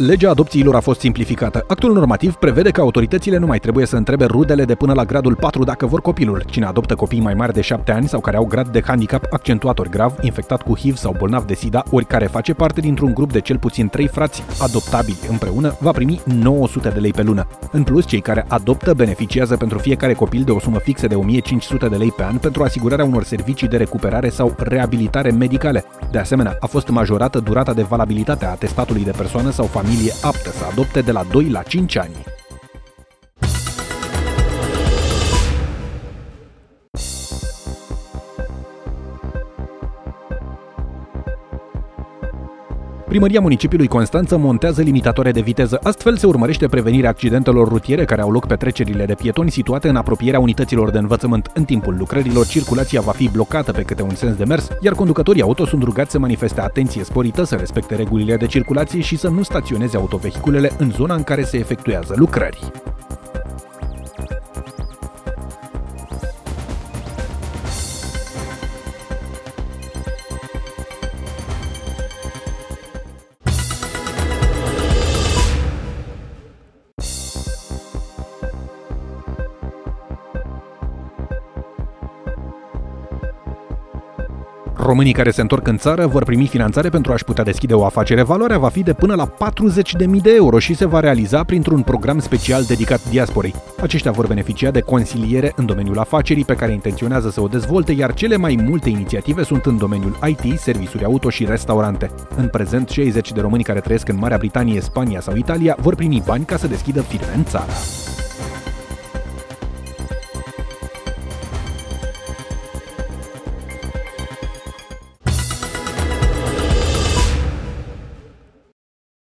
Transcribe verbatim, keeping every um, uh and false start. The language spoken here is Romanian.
Legea adopțiilor a fost simplificată. Actul normativ prevede că autoritățile nu mai trebuie să întrebe rudele de până la gradul patru dacă vor copilul. Cine adoptă copii mai mari de șapte ani sau care au grad de handicap accentuator grav, infectat cu H I V sau bolnav de SIDA, ori care face parte dintr-un grup de cel puțin trei frați adoptabili împreună, va primi nouă sute de lei pe lună. În plus, cei care adoptă beneficiază pentru fiecare copil de o sumă fixă de o mie cinci sute de lei pe an pentru asigurarea unor servicii de recuperare sau reabilitare medicale. De asemenea, a fost majorată durata de valabilitate a atestatului de persoană sau familie aptă să adopte de la doi la cinci ani. Primăria municipiului Constanța montează limitatoare de viteză. Astfel se urmărește prevenirea accidentelor rutiere care au loc pe trecerile de pietoni situate în apropierea unităților de învățământ. În timpul lucrărilor, circulația va fi blocată pe câte un sens de mers, iar conducătorii auto sunt rugați să manifeste atenție sporită, să respecte regulile de circulație și să nu staționeze autovehiculele în zona în care se efectuează lucrări. Românii care se întorc în țară vor primi finanțare pentru a-și putea deschide o afacere. Valoarea va fi de până la patruzeci de mii de euro și se va realiza printr-un program special dedicat diasporei. Aceștia vor beneficia de consiliere în domeniul afacerii pe care intenționează să o dezvolte, iar cele mai multe inițiative sunt în domeniul I T, servisuri auto și restaurante. În prezent, șaizeci de români care trăiesc în Marea Britanie, Spania sau Italia vor primi bani ca să deschidă firme în țară.